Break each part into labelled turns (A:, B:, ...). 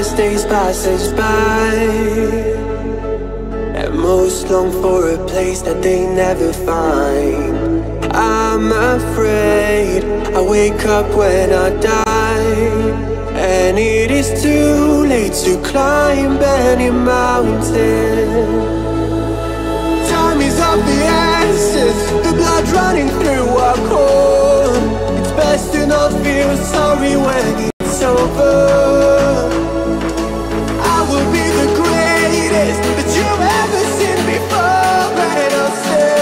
A: as days passes by, and most long for a place that they never find. I'm afraid I wake up when I die, and it is too late to climb any mountain. Time is of the essence, the blood running through our core. It's best to not feel sorry when it's over. I will be the greatest that you've ever seen before, and I'll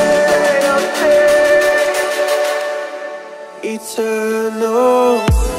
A: stay eternal.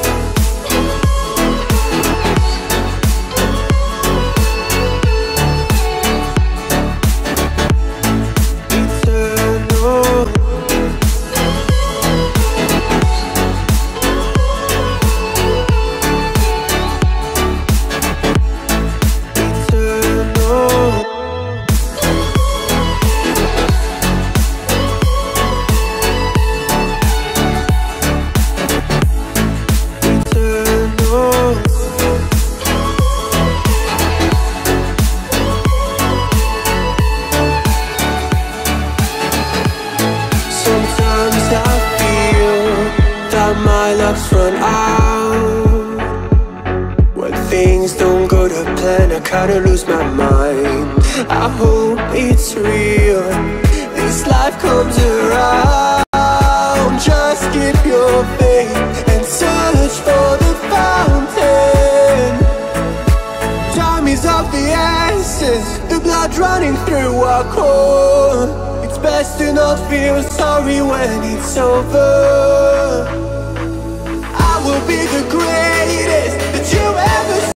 A: My luck's run out. When things don't go to plan, I kinda lose my mind. I hope it's real, this life comes around. Just keep your faith and search for the fountain. Time is of the essence, the blood running through our core. It's best to not feel sorry when it's over. I will be the greatest